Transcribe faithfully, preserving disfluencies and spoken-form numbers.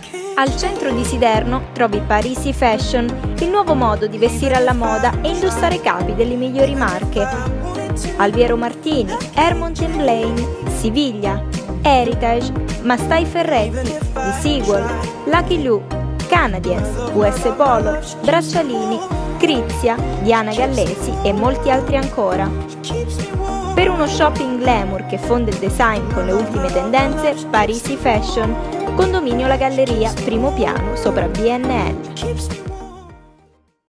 Al centro di Siderno trovi Parisi Fashion, il nuovo modo di vestire alla moda e indossare capi delle migliori marche. Alviero Martini, Hermont and Blaine, Siviglia, Heritage, Mastai Ferretti, Desigual, Lucky Lou, Canadiens, U S Polo, Braccialini, Crizia, Diana Gallesi e molti altri ancora. Per uno shopping glamour che fonde il design con le ultime tendenze, Parisi Fashion, condominio La Galleria, primo piano, sopra B N L.